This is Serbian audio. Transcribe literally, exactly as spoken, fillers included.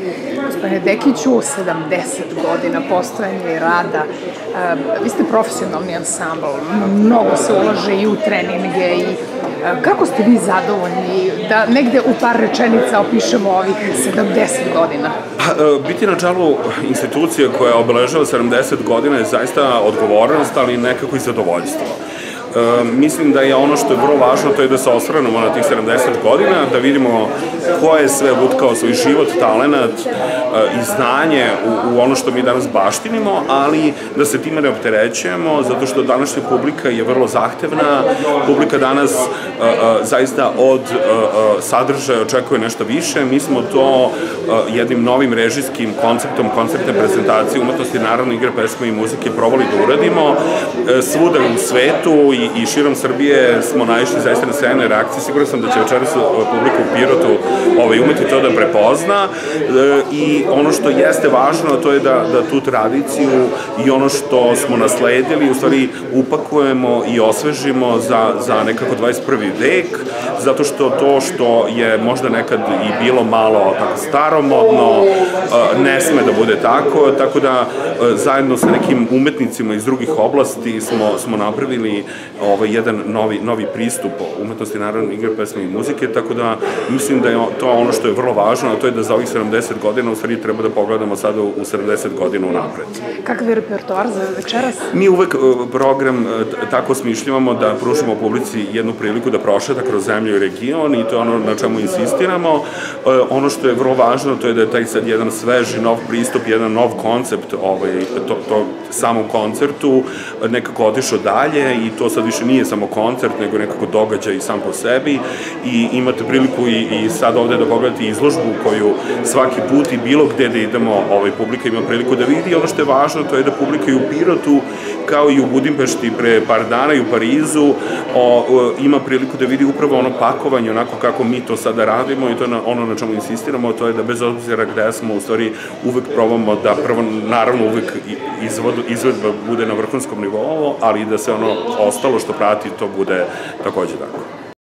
Gospodine Dekiću, sedamdeset godina postojanja i rada. Vi ste profesionalni ansambl, mnogo se ulaže i u treninge i kako ste vi zadovoljni da negde u par rečenica opišemo ovih sedamdeset godina? Biti na čelu institucije koja obeležava sedamdeset godina je zaista odgovornost, ali nekako i zadovoljstvo. Mislim da je ono što je vrlo važno, to je da se osvrnemo na tih sedamdeset godina, da vidimo ko je sve utkao svoj život, talenat i znanje u ono što mi danas baštinimo, ali da se time ne opterećujemo, zato što današnja publika je vrlo zahtevna, publika danas zaista od sadržaja očekuje nešto više. Mi smo to jednim novim režijskim konceptom, konceptne prezentacije umetnosti, narodne igre, pesme i muzike probali da uradimo. Svuda u svetu i širom Srbije smo naišli zaista na sjajne reakcije. Siguran sam da će večeras publika u Pirotu umeti to da prepozna i ono što jeste važno to je da tu tradiciju i ono što smo nasledili u stvari upakujemo i osvežimo za nekako dvadeset prvi vek, zato što to što je možda nekad i bilo malo staromodno ne sme da bude tako, tako da zajedno sa nekim umetnicima iz drugih oblasti smo napravili jedan novi pristup umetnosti, narodne igre, pesme i muzike, tako da mislim da je to ono što je vrlo važno, a to je da za ovih sedamdeset godina u stvari treba da pogledamo sada u sedamdeset godina unapred. Kakav je repertoar za večeras? Mi uvek program tako smišljavamo da pružimo publici jednu priliku da prošeta kroz zemlju i region i to je ono na čemu insistiramo. Ono što je vrlo važno to je da je taj sad jedan sveži, nov pristup, jedan nov koncept to samom koncertu nekako otišao dalje i to sad više nije samo koncert, nego nekako događaj sam po sebi i imate priliku i sad ovde da pogledate izložbu koju svaki put i bilo gde da idemo, publika ima priliku da vidi. Ono što je važno to je da publika i u Pirotu, kao i u Budimpešti pre par dana i u Parizu, ima priliku da vidi upravo ono pakovanje, onako kako mi to sada radimo i to je ono na čemu insistiramo, to je da bez obzira gde smo, u stvari uvek probamo da prvo, naravno uvek izvedba bude na vrhunskom nivou, ali da se ono ostalo što prati to bude takođe tako.